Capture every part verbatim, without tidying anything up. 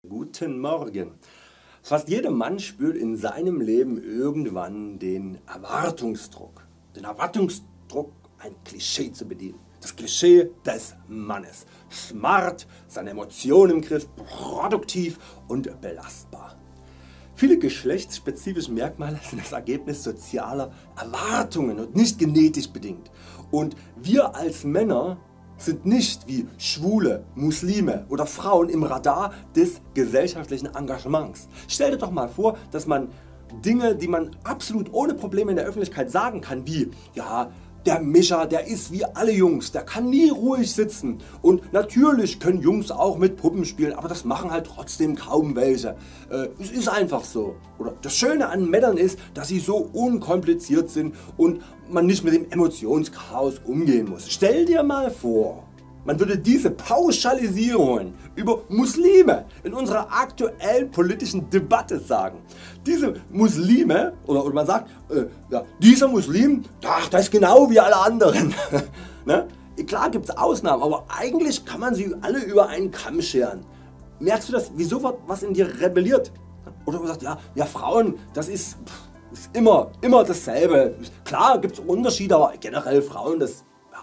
Guten Morgen. Fast jeder Mann spürt in seinem Leben irgendwann den Erwartungsdruck. Den Erwartungsdruck, ein Klischee zu bedienen. Das Klischee des Mannes. Smart, seine Emotionen im Griff, produktiv und belastbar. Viele geschlechtsspezifische Merkmale sind das Ergebnis sozialer Erwartungen und nicht genetisch bedingt. Und wir als Männer sind nicht wie Schwule, Muslime oder Frauen im Radar des gesellschaftlichen Engagements. Stell dir doch mal vor, dass man Dinge, die man absolut ohne Probleme in der Öffentlichkeit sagen kann, wie ja, der Mischa, der ist wie alle Jungs, der kann nie ruhig sitzen und natürlich können Jungs auch mit Puppen spielen, aber das machen halt trotzdem kaum welche. Äh, es ist einfach so. Oder das Schöne an Männern ist, dass sie so unkompliziert sind und man nicht mit dem Emotionschaos umgehen muss. Stell dir mal vor, man würde diese Pauschalisierungen über Muslime in unserer aktuellen politischen Debatte sagen. Diese Muslime, oder, oder man sagt, äh, ja, dieser Muslim, ach, das ist genau wie alle anderen. Ne? Klar gibt es Ausnahmen, aber eigentlich kann man sie alle über einen Kamm scheren. Merkst du das, wieso was in dir rebelliert? Oder man sagt, ja, ja Frauen, das ist, ist immer, immer dasselbe. Klar gibt es Unterschiede, aber generell Frauen, das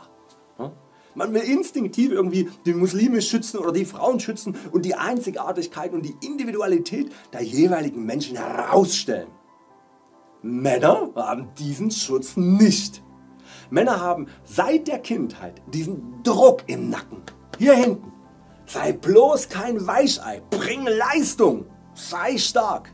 man will instinktiv irgendwie die Muslime schützen oder die Frauen schützen und die Einzigartigkeit und die Individualität der jeweiligen Menschen herausstellen. Männer haben diesen Schutz nicht. Männer haben seit der Kindheit diesen Druck im Nacken. Hier hinten. Sei bloß kein Weichei, bring Leistung, sei stark.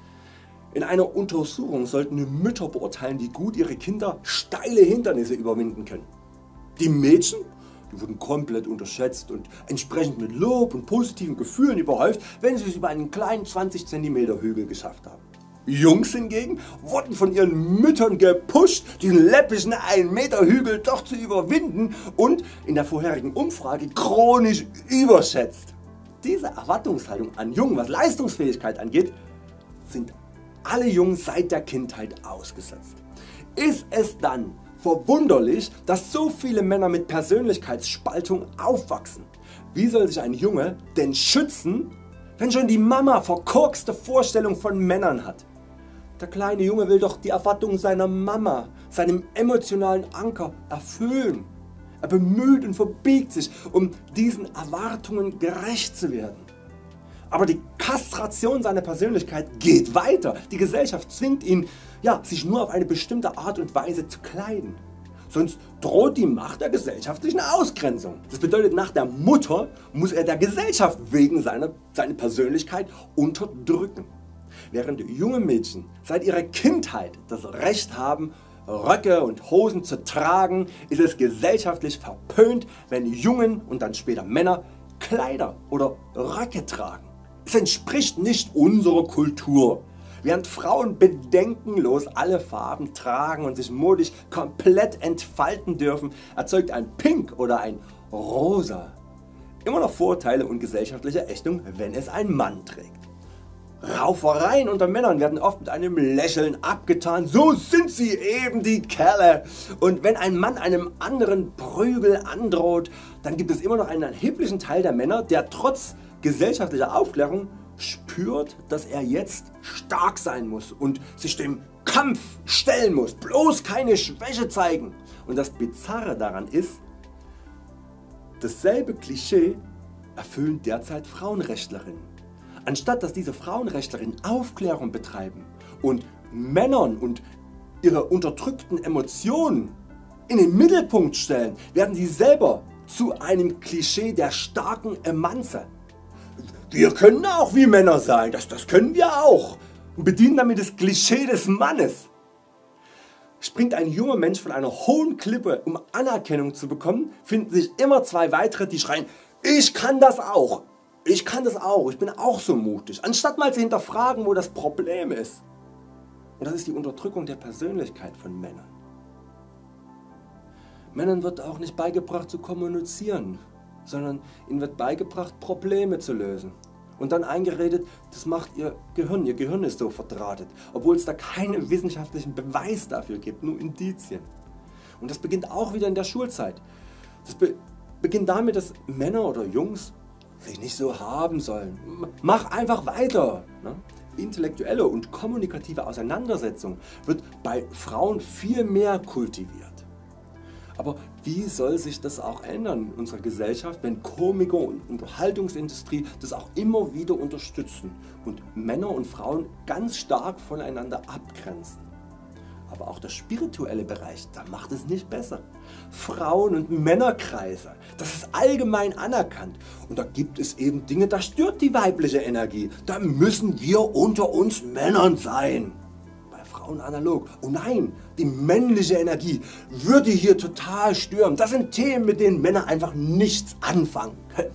In einer Untersuchung sollten Mütter beurteilen, wie gut ihre Kinder steile Hindernisse überwinden können. Die Mädchen Die wurden komplett unterschätzt und entsprechend mit Lob und positiven Gefühlen überhäuft, wenn sie es über einen kleinen zwanzig Zentimeter Hügel geschafft haben. Jungs hingegen wurden von ihren Müttern gepusht, diesen läppischen ein Meter Hügel doch zu überwinden und in der vorherigen Umfrage chronisch überschätzt. Diese Erwartungshaltung an Jungen, was Leistungsfähigkeit angeht, sind alle Jungs seit der Kindheit ausgesetzt. Ist es dann verwunderlich, dass so viele Männer mit Persönlichkeitsspaltung aufwachsen? Wie soll sich ein Junge denn schützen, wenn schon die Mama verkorkste Vorstellungen von Männern hat? Der kleine Junge will doch die Erwartungen seiner Mama, seinem emotionalen Anker erfüllen. Er bemüht und verbiegt sich, um diesen Erwartungen gerecht zu werden. Aber die Kastration seiner Persönlichkeit geht weiter. Die Gesellschaft zwingt ihn, ja, sich nur auf eine bestimmte Art und Weise zu kleiden. Sonst droht die Macht der gesellschaftlichen Ausgrenzung. Das bedeutet, nach der Mutter muss er der Gesellschaft wegen seiner, seine Persönlichkeit unterdrücken. Während junge Mädchen seit ihrer Kindheit das Recht haben, Röcke und Hosen zu tragen, ist es gesellschaftlich verpönt, wenn Jungen und dann später Männer Kleider oder Röcke tragen. Es entspricht nicht unserer Kultur. Während Frauen bedenkenlos alle Farben tragen und sich modisch komplett entfalten dürfen, erzeugt ein Pink oder ein Rosa immer noch Vorteile und gesellschaftliche Ächtung, wenn es ein Mann trägt. Raufereien unter Männern werden oft mit einem Lächeln abgetan, so sind sie eben die Kerle. Und wenn ein Mann einem anderen Prügel androht, dann gibt es immer noch einen erheblichen Teil der Männer, der trotz gesellschaftlicher Aufklärung spürt, dass er jetzt stark sein muss und sich dem Kampf stellen muss, bloß keine Schwäche zeigen. Und das Bizarre daran ist, dasselbe Klischee erfüllen derzeit Frauenrechtlerinnen. Anstatt dass diese Frauenrechtlerinnen Aufklärung betreiben und Männern und ihre unterdrückten Emotionen in den Mittelpunkt stellen, werden sie selber zu einem Klischee der starken Emanze. Wir können auch wie Männer sein, das, das können wir auch, und bedienen damit das Klischee des Mannes. Springt ein junger Mensch von einer hohen Klippe, um Anerkennung zu bekommen, finden sich immer zwei weitere, die schreien, ich kann das auch, ich kann das auch, ich bin auch so mutig, anstatt mal zu hinterfragen, wo das Problem ist. Und das ist die Unterdrückung der Persönlichkeit von Männern. Männern wird auch nicht beigebracht zu kommunizieren, sondern ihnen wird beigebracht Probleme zu lösen. Und dann eingeredet, das macht ihr Gehirn, ihr Gehirn ist so verdrahtet, obwohl es da keinen wissenschaftlichen Beweis dafür gibt, nur Indizien. Und das beginnt auch wieder in der Schulzeit. Das be beginnt damit, dass Männer oder Jungs sich nicht so haben sollen. Mach einfach weiter. Ne? Intellektuelle und kommunikative Auseinandersetzung wird bei Frauen viel mehr kultiviert. Aber wie soll sich das auch ändern in unserer Gesellschaft, wenn Komiker und Unterhaltungsindustrie das auch immer wieder unterstützen und Männer und Frauen ganz stark voneinander abgrenzen? Aber auch der spirituelle Bereich, da macht es nicht besser. Frauen- und Männerkreise, das ist allgemein anerkannt und da gibt es eben Dinge, da stört die weibliche Energie. Da müssen wir unter uns Männern sein. Bei Frauen analog. Oh nein, die männliche Energie würde hier total stören. Das sind Themen, mit denen Männer einfach nichts anfangen können.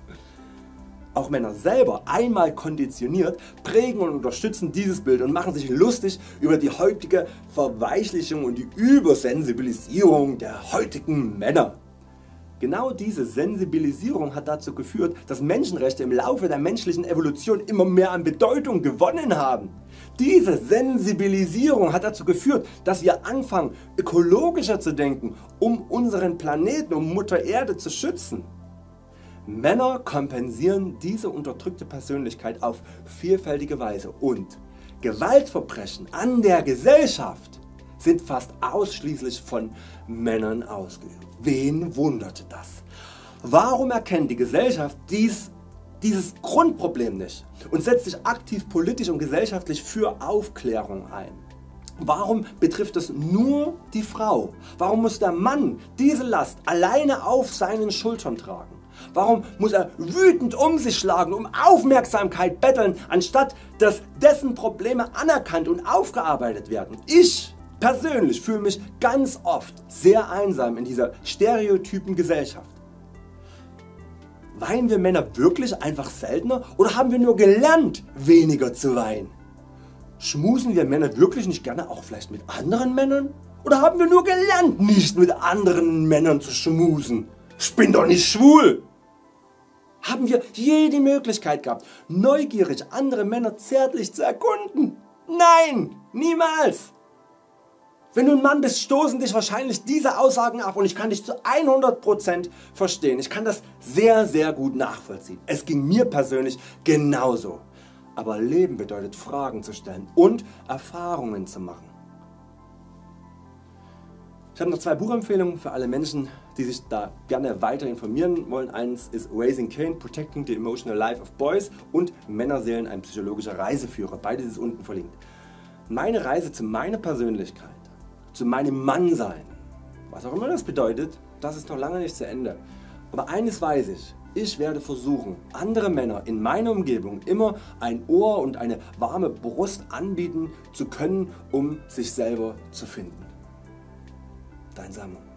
Auch Männer selber, einmal konditioniert, prägen und unterstützen dieses Bild und machen sich lustig über die heutige Verweichlichung und die Übersensibilisierung der heutigen Männer. Genau diese Sensibilisierung hat dazu geführt, dass Menschenrechte im Laufe der menschlichen Evolution immer mehr an Bedeutung gewonnen haben. Diese Sensibilisierung hat dazu geführt, dass wir anfangen ökologischer zu denken, um unseren Planeten, um Mutter Erde zu schützen. Männer kompensieren diese unterdrückte Persönlichkeit auf vielfältige Weise und Gewaltverbrechen an der Gesellschaft sind fast ausschließlich von Männern ausgeübt. Wen wunderte das? Warum erkennt die Gesellschaft dies, dieses Grundproblem nicht und setzt sich aktiv politisch und gesellschaftlich für Aufklärung ein? Warum betrifft es nur die Frau? Warum muss der Mann diese Last alleine auf seinen Schultern tragen? Warum muss er wütend um sich schlagen, um Aufmerksamkeit betteln, anstatt dass dessen Probleme anerkannt und aufgearbeitet werden? Ich persönlich fühle mich ganz oft sehr einsam in dieser stereotypen Gesellschaft. Weinen wir Männer wirklich einfach seltener oder haben wir nur gelernt weniger zu weinen? Schmusen wir Männer wirklich nicht gerne auch vielleicht mit anderen Männern? Oder haben wir nur gelernt nicht mit anderen Männern zu schmusen? Ich bin doch nicht schwul! Haben wir je die Möglichkeit gehabt, neugierig andere Männer zärtlich zu erkunden? Nein, niemals! Wenn du ein Mann bist, stoßen dich wahrscheinlich diese Aussagen ab und ich kann dich zu hundert Prozent verstehen. Ich kann das sehr sehr gut nachvollziehen. Es ging mir persönlich genauso. Aber Leben bedeutet Fragen zu stellen und Erfahrungen zu machen. Ich habe noch zwei Buchempfehlungen für alle Menschen, die sich da gerne weiter informieren wollen. Eins ist Raising Cain, Protecting the Emotional Life of Boys und Männerseelen, ein psychologischer Reiseführer. Beides ist unten verlinkt. Meine Reise zu meiner Persönlichkeit, zu meinem Mannsein, was auch immer das bedeutet, das ist noch lange nicht zu Ende. Aber eines weiß ich, ich werde versuchen, andere Männer in meiner Umgebung immer ein Ohr und eine warme Brust anbieten zu können, um sich selber zu finden. Dein Samu.